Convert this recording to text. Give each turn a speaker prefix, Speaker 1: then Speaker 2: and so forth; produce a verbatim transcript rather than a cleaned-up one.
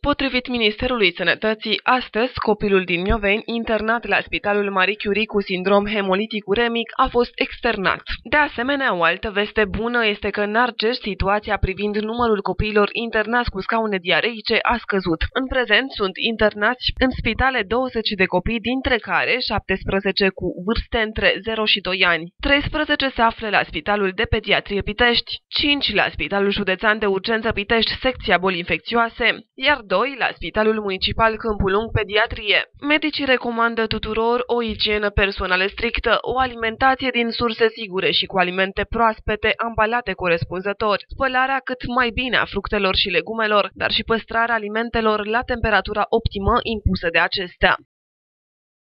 Speaker 1: Potrivit Ministerului Sănătății, astăzi copilul din Mioveni, internat la Spitalul Marie Curie cu sindrom hemolitic uremic, a fost externat. De asemenea, o altă veste bună este că în Argeș situația privind numărul copiilor internați cu scaune diareice a scăzut. În prezent sunt internați în spitale douăzeci de copii, dintre care șaptesprezece cu vârste între zero și doi ani. treisprezece se află la Spitalul de Pediatrie Pitești, cinci la Spitalul Județean de Urgență Pitești, secția boli infecțioase, iar doi la Spitalul Municipal Câmpul Lung Pediatrie. Medicii recomandă tuturor o igienă personală strictă, o alimentație din surse sigure și cu alimente proaspete ambalate corespunzător, spălarea cât mai bine a fructelor și legumelor, dar și păstrarea alimentelor la temperatura optimă impusă de acestea.